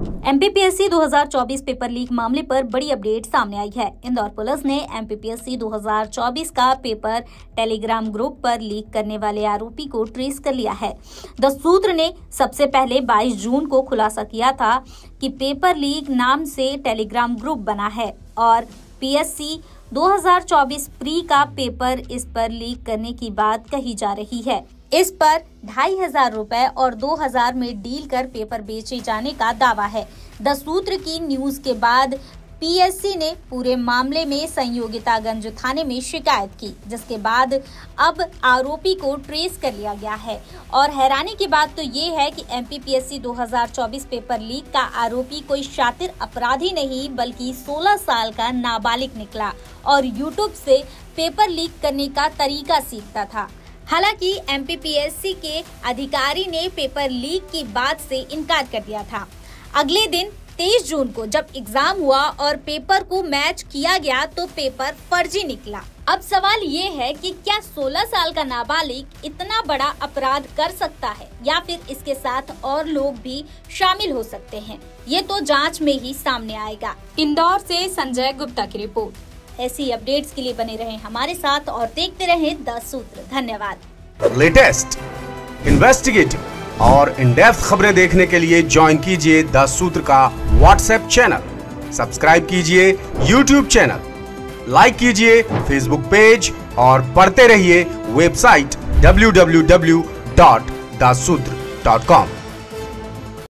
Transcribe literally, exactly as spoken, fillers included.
MPPSC दो हज़ार चौबीस पेपर लीक मामले पर बड़ी अपडेट सामने आई है। इंदौर पुलिस ने एमपीपीएससी दो हज़ार चौबीस का पेपर टेलीग्राम ग्रुप पर लीक करने वाले आरोपी को ट्रेस कर लिया है। द सूत्र ने सबसे पहले बाईस जून को खुलासा किया था कि पेपर लीक नाम से टेलीग्राम ग्रुप बना है और पीएससी दो हज़ार चौबीस प्री का पेपर इस पर लीक करने की बात कही जा रही है। इस पर ढाई हजार रुपए और दो हजार में डील कर पेपर बेचे जाने का दावा है। द सूत्र की न्यूज के बाद पीएससी ने पूरे मामले में संयोगितागंज थाने में शिकायत की, जिसके बाद अब आरोपी को ट्रेस कर लिया गया है। और हैरानी की बात तो ये है कि एमपीपीएससी दो हज़ार चौबीस पेपर लीक का आरोपी कोई शातिर अपराधी नहीं बल्कि सोलह साल का नाबालिग निकला और यूट्यूब से पेपर लीक करने का तरीका सीखता था। हालांकि एमपीपीएससी के अधिकारी ने पेपर लीक की बात से इनकार कर दिया था। अगले दिन तेईस जून को जब एग्जाम हुआ और पेपर को मैच किया गया तो पेपर फर्जी निकला। अब सवाल ये है कि क्या सोलह साल का नाबालिग इतना बड़ा अपराध कर सकता है या फिर इसके साथ और लोग भी शामिल हो सकते हैं, ये तो जांच में ही सामने आएगा। इंदौर से संजय गुप्ता की रिपोर्ट। ऐसी अपडेट्स के लिए बने रहें हमारे साथ और देखते रहें द सूत्र। धन्यवाद। लेटेस्ट, इन्वेस्टिगेटिव और इन डेप्थ खबरें देखने के लिए ज्वाइन कीजिए द सूत्र का व्हाट्सएप चैनल, सब्सक्राइब कीजिए यूट्यूब चैनल, लाइक कीजिए फेसबुक पेज और पढ़ते रहिए website W W W dot the Sootr dot com.